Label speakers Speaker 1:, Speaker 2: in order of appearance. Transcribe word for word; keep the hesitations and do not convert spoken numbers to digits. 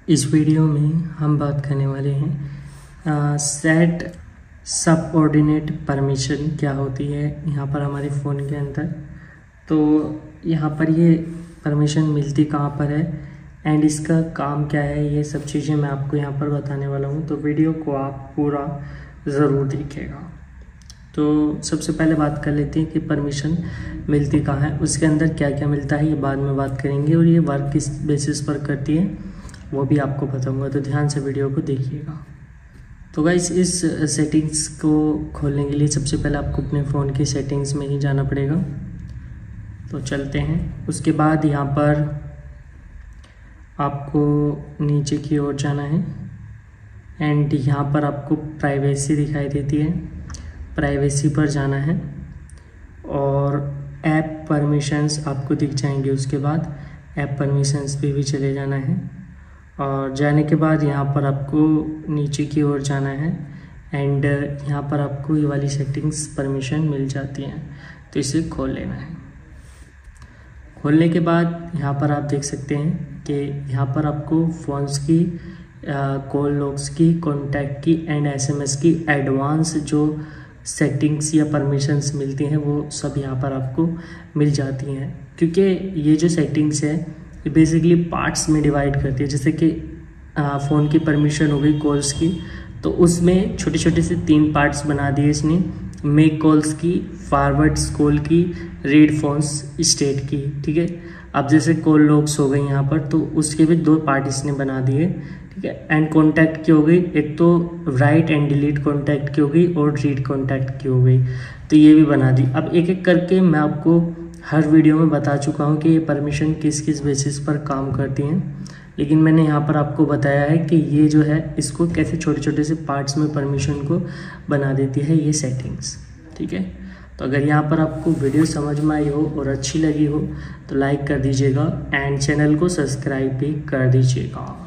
Speaker 1: इस वीडियो में हम बात करने वाले हैं सेट सबऑर्डिनेट परमिशन क्या होती है यहाँ पर हमारे फ़ोन के अंदर। तो यहाँ पर ये परमिशन मिलती कहाँ पर है एंड इसका काम क्या है, ये सब चीज़ें मैं आपको यहाँ पर बताने वाला हूँ। तो वीडियो को आप पूरा ज़रूर देखिएगा। तो सबसे पहले बात कर लेते हैं कि परमिशन मिलती कहाँ है, उसके अंदर क्या क्या मिलता है ये बाद में बात करेंगे, और ये वर्क किस बेसिस पर करती है वो भी आपको बताऊंगा। तो ध्यान से वीडियो को देखिएगा। तो गाइस, इस सेटिंग्स को खोलने के लिए सबसे पहले आपको अपने फ़ोन की सेटिंग्स में ही जाना पड़ेगा। तो चलते हैं। उसके बाद यहाँ पर आपको नीचे की ओर जाना है एंड यहाँ पर आपको प्राइवेसी दिखाई देती है, प्राइवेसी पर जाना है और ऐप परमिशंस आपको दिख जाएंगे। उसके बाद ऐप परमिशंस पे भी चले जाना है और जाने के बाद यहाँ पर आपको नीचे की ओर जाना है एंड यहाँ पर आपको ये वाली सेटिंग्स परमिशन मिल जाती हैं। तो इसे खोल लेना है। खोलने के बाद यहाँ पर आप देख सकते हैं कि यहाँ पर आपको फ़ोन्स की, कॉल लॉग्स की, कॉन्टैक्ट की एंड एसएमएस की एडवांस जो सेटिंग्स या परमिशंस मिलती हैं वो सब यहाँ पर आपको मिल जाती हैं। क्योंकि ये जो सेटिंग्स है ये बेसिकली पार्ट्स में डिवाइड करती है। जैसे कि फ़ोन की परमिशन हो गई कॉल्स की, तो उसमें छोटे छोटे से तीन पार्ट्स बना दिए इसने, मेक कॉल्स की, फॉरवर्ड्स कॉल की, रीड फोन्स स्टेट की। ठीक है, अब जैसे कॉल लॉग्स हो गई यहाँ पर, तो उसके भी दो पार्ट इसने बना दिए। ठीक है, एंड कॉन्टैक्ट की हो गई, एक तो राइट एंड डिलीट कॉन्टैक्ट की हो गई और रीड कॉन्टैक्ट की हो गई, तो ये भी बना दी। अब एक एक करके मैं आपको हर वीडियो में बता चुका हूँ कि ये परमिशन किस किस बेसिस पर काम करती हैं, लेकिन मैंने यहाँ पर आपको बताया है कि ये जो है इसको कैसे छोटे छोटे से पार्ट्स में परमिशन को बना देती है ये सेटिंग्स। ठीक है, तो अगर यहाँ पर आपको वीडियो समझ में आई हो और अच्छी लगी हो तो लाइक कर दीजिएगा एंड चैनल को सब्सक्राइब भी कर दीजिएगा।